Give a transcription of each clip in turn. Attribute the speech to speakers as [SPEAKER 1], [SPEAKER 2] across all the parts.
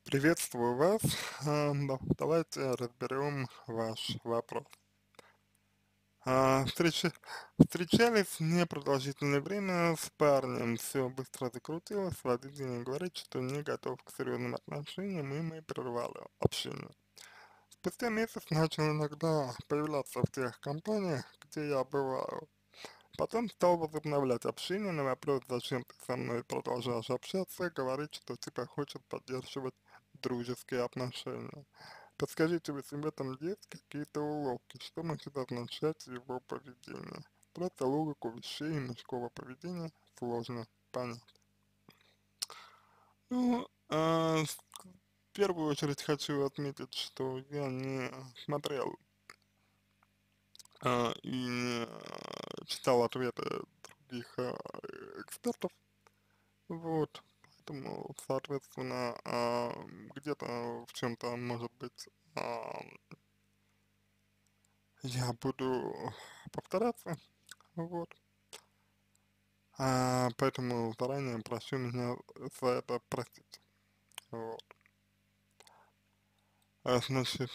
[SPEAKER 1] Приветствую вас. Давайте разберем ваш вопрос. А, встреча- Встречались непродолжительное время с парнем, все быстро закрутилось, в один день говорит, что не готов к серьезным отношениям, и мы прервали общение. Спустя месяц начал иногда появляться в тех компаниях, где я бываю. Потом стал возобновлять общение на вопрос, зачем ты со мной продолжаешь общаться, говорит, что типа хочет поддерживать дружеские отношения. Подскажите, если в этом есть какие-то уловки, что может означать его поведение? Просто логику вещей и мужского поведения сложно понять. Ну, в первую очередь хочу отметить, что я не смотрел и не читал ответы других экспертов. Вот, поэтому, соответственно, где-то в чем-то, может быть, я буду повторяться, вот, поэтому заранее прошу меня за это простить, вот. Значит,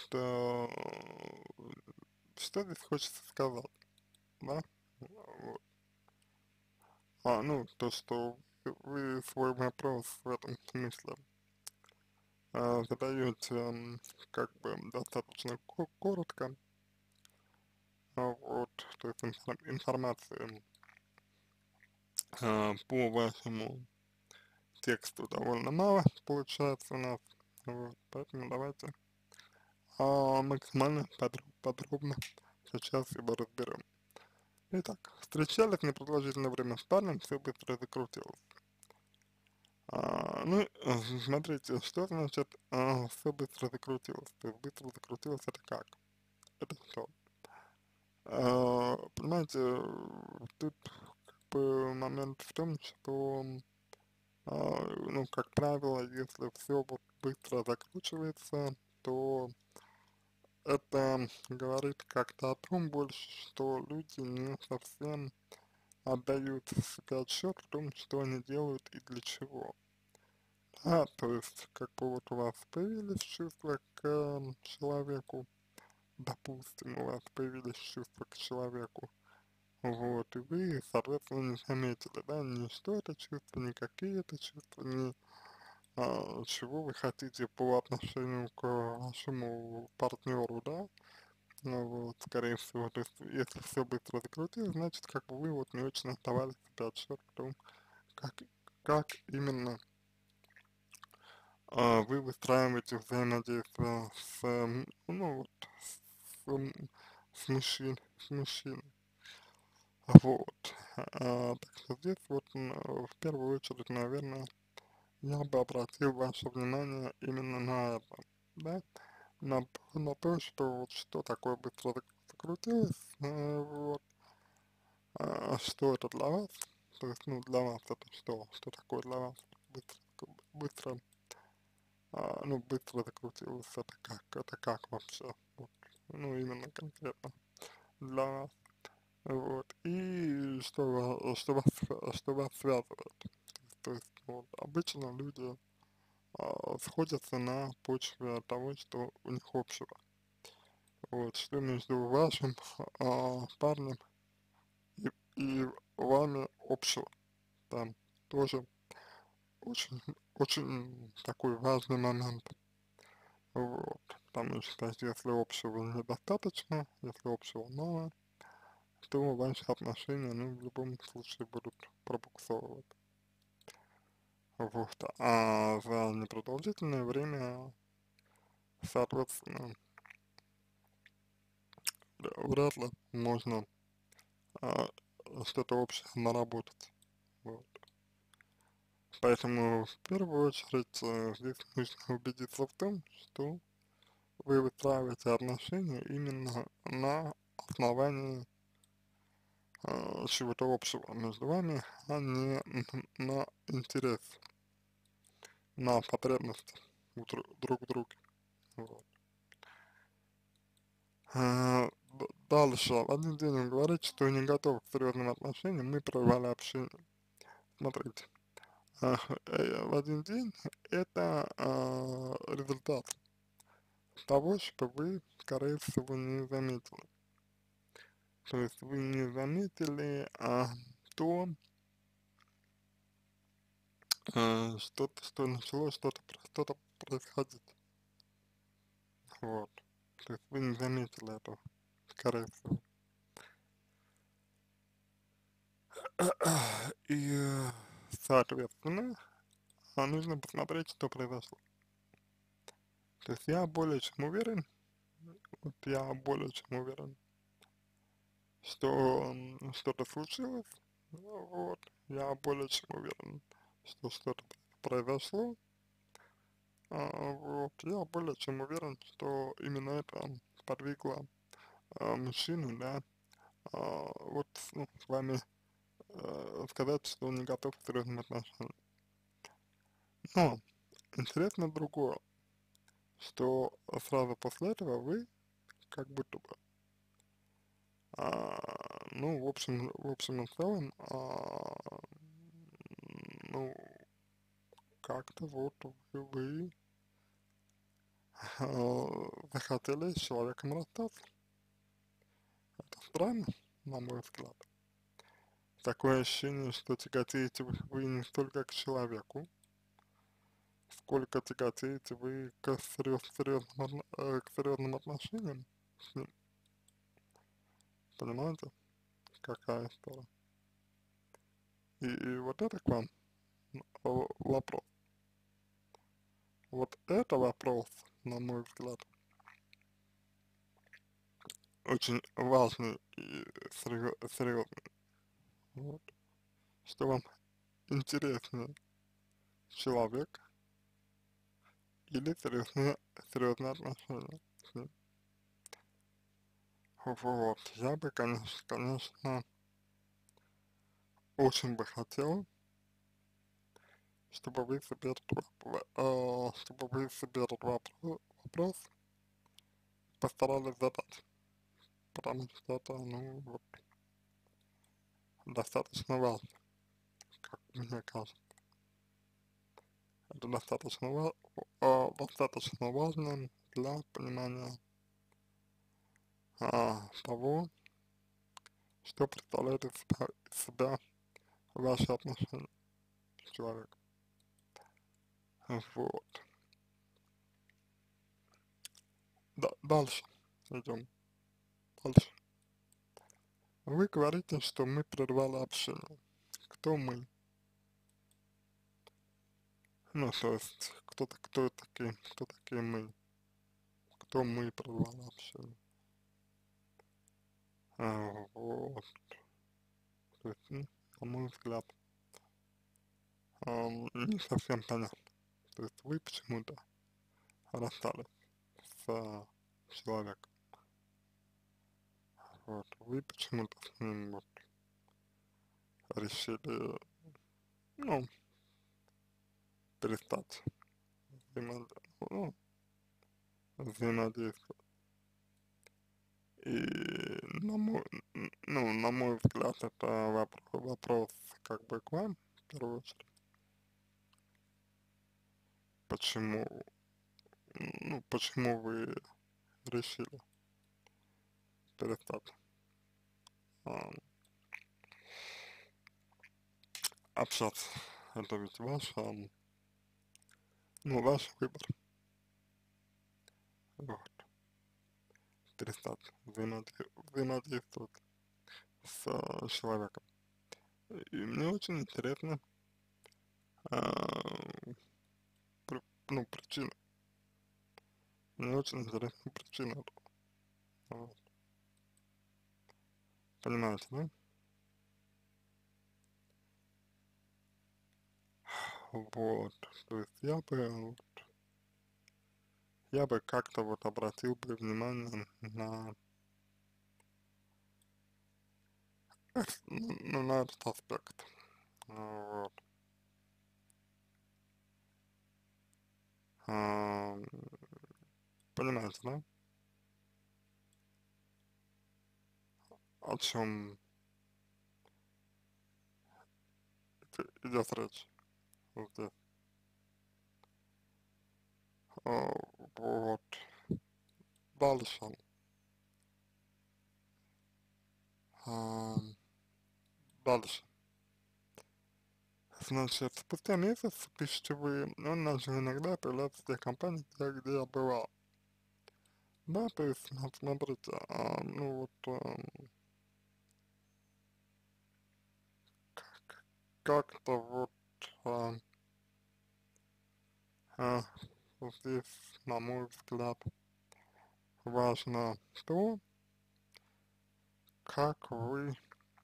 [SPEAKER 1] что здесь хочется сказать, да, вот. Ну, то, что вы свой вопрос в этом смысле задаете как бы достаточно коротко, вот, то есть информации по вашему тексту довольно мало получается у нас, вот, поэтому давайте максимально подробно сейчас его разберем. Итак, встречались непродолжительное время с парнем, все быстро закрутилось. Ну, смотрите, что значит все быстро закрутилось? То есть быстро закрутилось это как? Это что? Понимаете, тут как бы момент в том, что ну, как правило, если все вот быстро закручивается, то это говорит как-то о том больше, что люди не совсем отдают себе отчет в том, что они делают и для чего. То есть, как бы вот у вас появились чувства к человеку, допустим, у вас появились чувства к человеку, вот, и вы, соответственно, не заметили, да, ни что это чувство, ни какие это чувства, ни чего вы хотите по отношению к вашему партнеру, да, ну вот, скорее всего, то есть, если все быстро закрутилось, значит, как бы вы вот не очень отдавали себе отчет в том, как, как именно вы выстраиваете взаимодействие с, ну вот, с, с мужчиной, вот, так что здесь вот в первую очередь, наверное, я бы обратил ваше внимание именно на это, да, на то, что вот что такое быстро закрутилось, вот, что это для вас, то есть, ну, для вас это что такое для вас быстро, быстро, ну, быстро закрутилось, это как вообще, вот, ну, именно конкретно для вас, вот, и что вас связывает, то есть, вот, обычно люди сходятся на почве того, что у них общего. Вот, что между вашим парнем и, и вами общего. Там тоже очень такой важный момент. Вот, потому что если общего недостаточно, если общего мало, то ваши отношения, ну, в любом случае будут пробуксовывать. Вот, а за непродолжительное время, соответственно, вряд ли можно а, что-то общее наработать. Вот. Поэтому в первую очередь здесь нужно убедиться в том, что вы выстраиваете отношения именно на основании чего-то общего между вами, а не на интерес, на потребности друг в друге. Вот. Дальше, в один день он говорит, что не готов к серьезным отношениям, мы прервали общение. Смотрите, в один день, это результат того, что вы, скорее всего, не заметили. То есть вы не заметили то, что начало что-то происходить. Вот. То есть вы не заметили этого, скорее всего. И, соответственно, нужно посмотреть, что произошло. То есть я более чем уверен, вот я более чем уверен, что что-то случилось, вот, я более чем уверен, что что-то произошло, вот, я более чем уверен, что именно это подвигло мужчину, да, вот, ну, с вами сказать, что он не готов к серьезным отношениям. Но интересно другое, что сразу после этого вы как будто бы, ну, в общем и целом, ну, как-то вот вы захотели с человеком расстаться. Это странно, на мой взгляд. Такое ощущение, что тяготеете вы не столько к человеку, сколько тяготеете вы к к серьезным отношениям с ним. Понимаете, какая история? И вот это к вам вопрос. Вот это вопрос, на мой взгляд, очень важный и серьезный. Вот. Что вам интереснее, человек или серьезные отношения с ним? Вот. Я бы, конечно, очень бы хотел, чтобы вы себе чтобы вы себе этот вопрос постарались задать, потому что это, ну, вот, достаточно важно, как мне кажется. Это достаточно важно для понимания того, что представляет из себя ваши отношения с человеком. Вот. Дальше идем. Дальше. Вы говорите, что мы прервали общение. Кто мы? Ну, то есть, кто такие мы? Кто мы прервали общение? Вот. То есть, на мой взгляд, не совсем понятно. То есть вы почему-то расстались с человеком. Вот. Вы почему-то с ним вот решили, ну, перестать взаимо- ну, взаимодействовать. И на мой взгляд, это вопрос как бы к вам, в первую очередь. Почему, почему вы решили перестать ам, общаться? Это ведь ваш выбор, вот, перестать взаимодействовать с человеком. И мне очень интересно, а, причина. Мне очень интересна причина этого. Вот. Понимаете, да? Вот. То есть я бы как-то вот обратил бы внимание на этот аспект. Вот. А, Понимаете, да? О чем идет речь? здесь. А, вот. Дальше. А, дальше. Значит, спустя месяц, пишите вы, он начал иногда появляться в тех компаниях, где я бывал. Да, то есть, смотрите, ну вот, как-то вот, а, а, вот здесь, на мой взгляд, важно то, как вы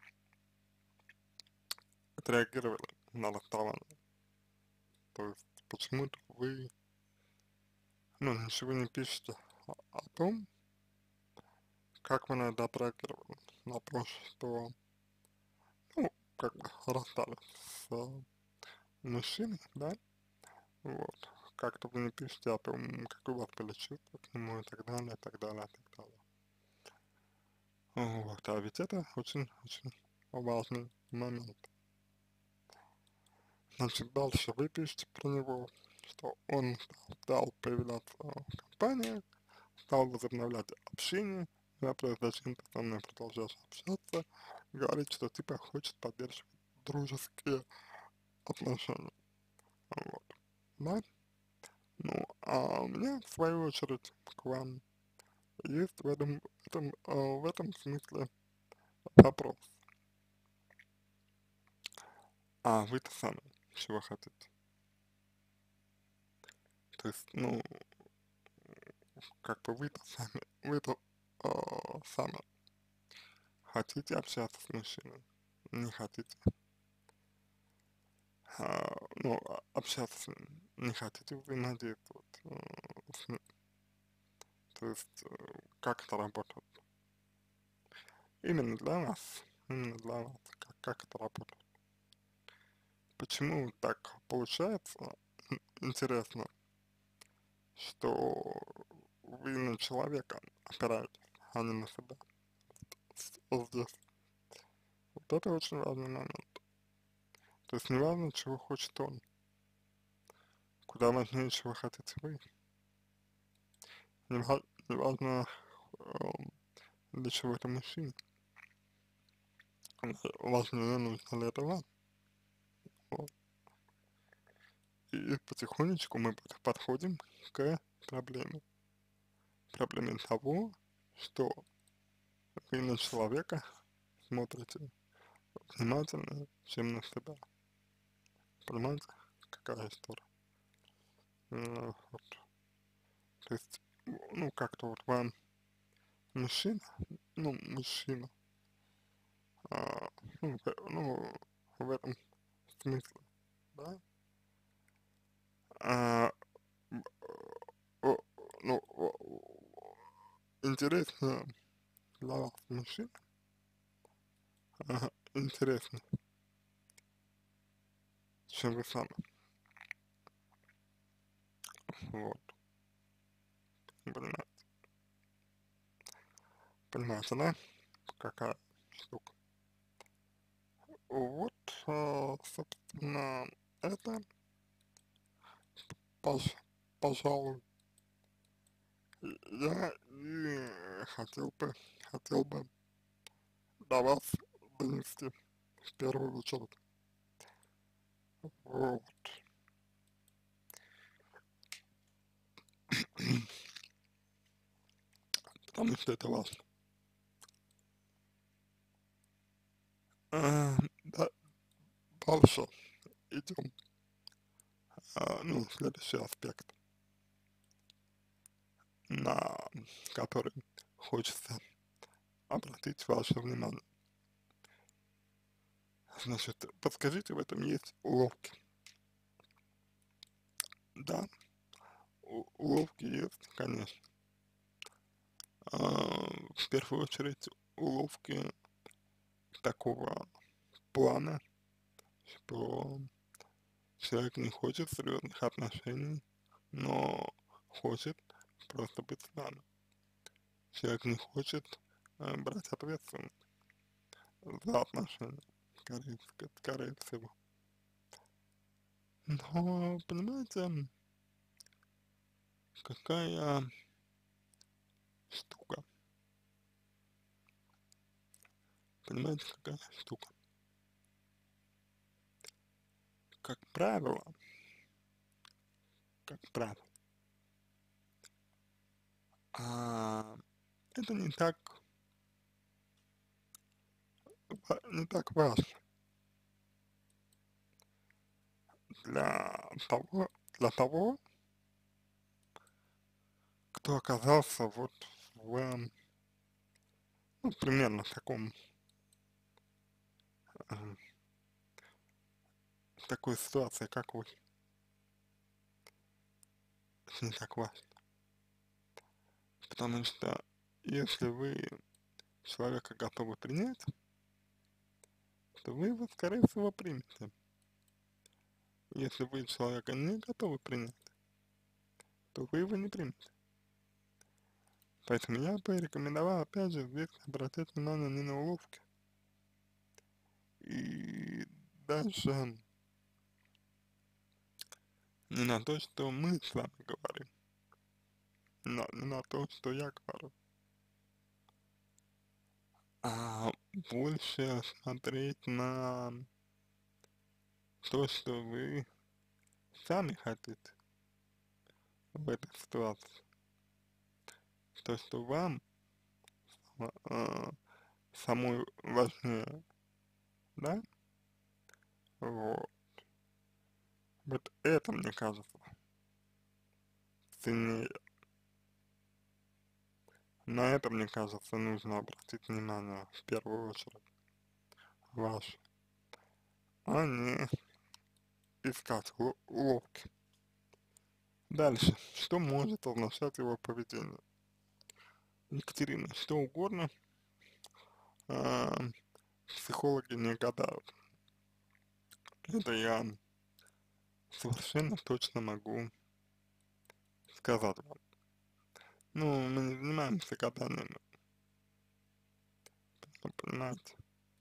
[SPEAKER 1] отреагировали на расставание. То есть, почему-то вы, ну, ничего не пишете о том, как вы на это отреагировали, на то, что, ну, как бы расстались с мужчиной, да, вот, как-то вы не пишете о том, какие у вас были чувства к нему и так далее, и так далее, и так далее. Вот, а ведь это очень-очень важный момент. Значит, дальше вы пишете про него, что он стал появляться в компании, стал возобновлять общение, вопрос, зачем ты со мной продолжаешь общаться, говорит, что типа хочет поддерживать дружеские отношения. Вот, да? Ну, а у меня, в свою очередь, к вам есть в этом смысле вопрос. А вы-то сами чего хотите? То есть, ну, как бы вы-то сами хотите общаться с мужчиной? Не хотите? Ну, общаться с ним, не хотите взаимодействовать с ним? То есть, как это работает? Именно для вас, как это работает? Почему так получается, интересно, что вы на человека опираетесь, а не на себя? Вот здесь. Вот это очень важный момент. То есть не важно, чего хочет он, куда важнее, чего хотите вы. Не важно, эм, для чего это мужчина. Важнее, нужно ли это вам. Вот. И потихонечку мы подходим к проблеме. Проблеме того, что вы на человека смотрите внимательно, чем на себя. Понимаете, какая история? Вот. То есть, ну, как-то вот вам мужчина, мужчина, а, ну, в этом смысле, да, а, м, о, ну, интересно для вас мужчина, интересно, чем вы сами, вот, понимаете, понимаете, да, какая штука. Вот, собственно, это, пож- пожалуй, я и хотел бы до вас донести в первую очередь. Вот. Потому что это важно. Да, дальше идем. Ну, следующий аспект, на который хочется обратить ваше внимание. Значит, подскажите, в этом есть уловки. Да, уловки есть, конечно. В первую очередь уловки такого плана, что человек не хочет серьезных отношений, но хочет просто быть с вами. Человек не хочет брать ответственность за отношения, скорее всего. Но, понимаете, какая штука, понимаете, какая штука. Как правило, как правило, а, это не так важно для для того, кто оказался вот в, ну, примерно в э, такой ситуации, как вы, это не так важно. Потому что если вы человека готовы принять, то вы его, скорее всего, примете. Если вы человека не готовы принять, то вы его не примете. Поэтому я бы рекомендовал, опять же, здесь обратить внимание не на уловки. И даже не на то, что мы с вами говорим, не на то, что я говорю, а больше смотреть на то, что вы сами хотите в этой ситуации. То, что вам а, самой важнее, да? Вот. Вот это, мне кажется, ценнее. На это, мне кажется, нужно обратить внимание в первую очередь ваше, а не искать уловки. Дальше. Что может означать его поведение? Екатерина, что угодно, а, психологи не гадают. Это я совершенно точно могу сказать вам. Ну, мы не занимаемся гаданием, вы понимаете.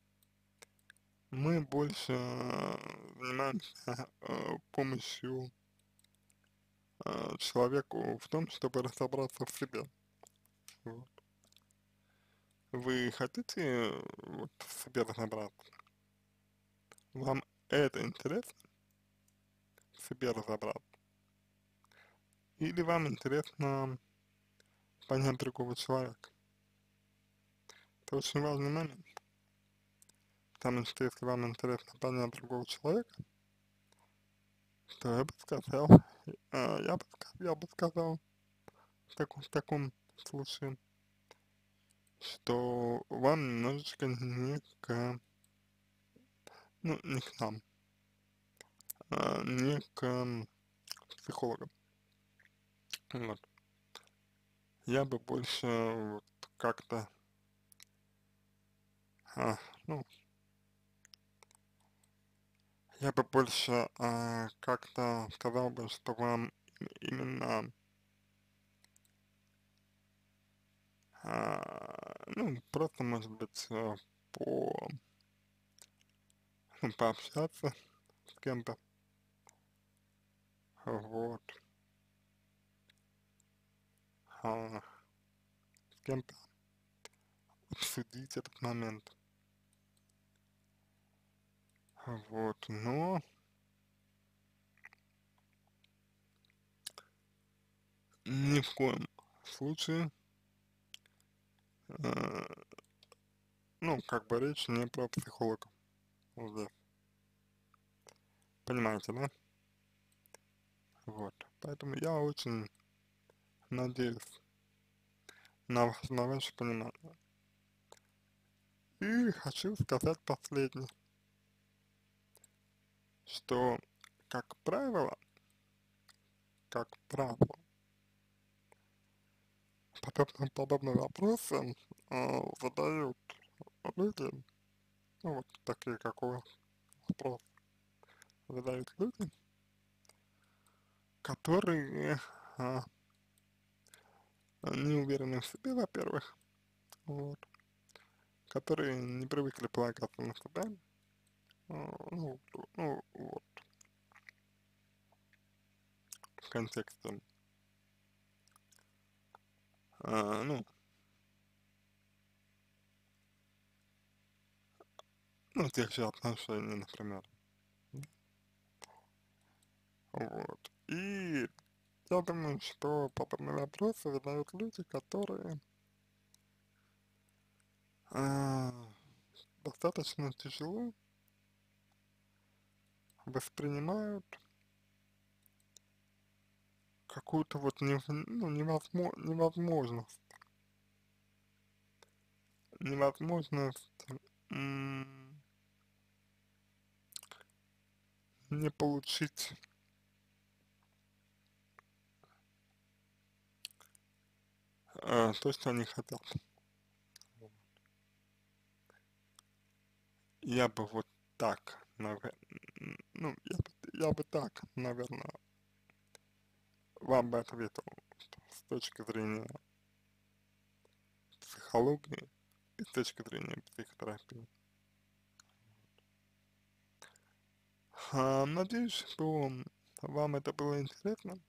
[SPEAKER 1] Мы больше занимаемся помощью человеку в том, чтобы разобраться в себе. Вот. Вы хотите вот в себе разобраться? Вам это интересно, в себе разобраться? Или вам интересно понять другого человека? Это очень важный момент. Потому что если вам интересно понять другого человека, то я бы сказал, я бы сказал в таком случае, что вам немножечко ну, не к нам, не к психологам. Вот. Я бы больше вот как-то, а, ну, я бы больше как-то сказал бы, что вам именно, ну, просто, может быть, по, пообщаться с кем-то, вот, а, с кем-то обсудить этот момент, вот, но ни в коем случае, э, ну, как бы речь не про психологов здесь, понимаете, да? Вот, поэтому я очень надеюсь на ваше понимание. И хочу сказать последнее, что, как правило, как правило, подобные вопросы задают люди, ну вот такие, как у вас вопрос, задают люди, которые не уверены в себе, во-первых, вот, которые не привыкли полагаться на себя, ну вот, контексте, ну, ну, тех же отношений, например. Вот. И я думаю, что подобные вопросы задают люди, которые а, достаточно тяжело воспринимают какую-то вот ну, невозможность м, не получить то, что они хотят. Я бы вот так, ну, я бы так, наверное, вам бы ответил с точки зрения психологии и с точки зрения психотерапии. Надеюсь, что вам это было интересно.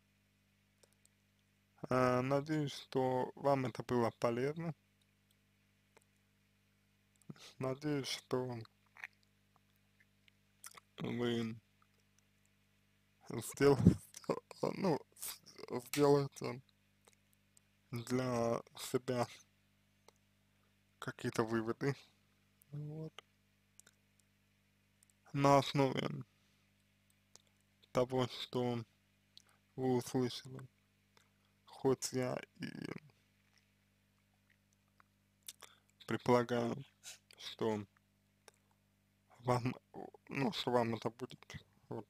[SPEAKER 1] Надеюсь, что вам это было полезно. Надеюсь, что вы сдел- ну, сделаете для себя какие-то выводы, вот, на основе того, что вы услышали. Хоть я и предполагаю, что вам, ну, что вам это будет, вот,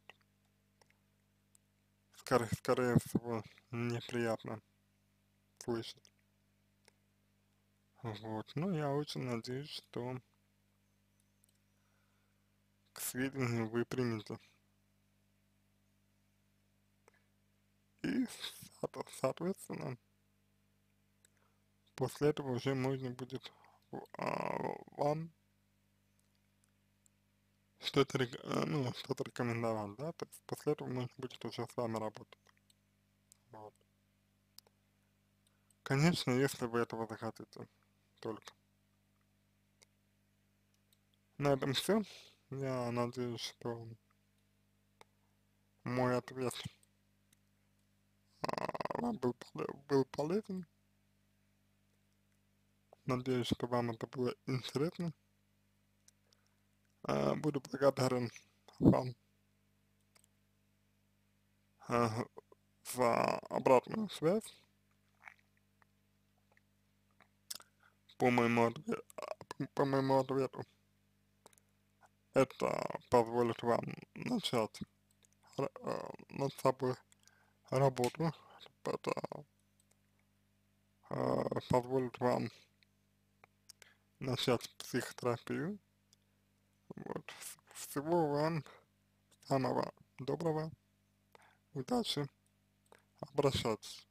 [SPEAKER 1] скорее всего, неприятно слышать. Вот, ну, я очень надеюсь, что к сведению вы примете. И, соответственно, после этого уже можно будет вам ну, что-то рекомендовать, да, то есть после этого можно будет уже с вами работать. Вот. Конечно, если вы этого захотите только. На этом все. Я надеюсь, что мой ответ вам был полезен. Надеюсь, что вам это было интересно. Буду благодарен вам а, за обратную связь по по моему ответу. Это позволит вам начать над собой работу. Это позволит вам начать психотерапию. Вот. Всего вам самого доброго, удачи, обращайтесь.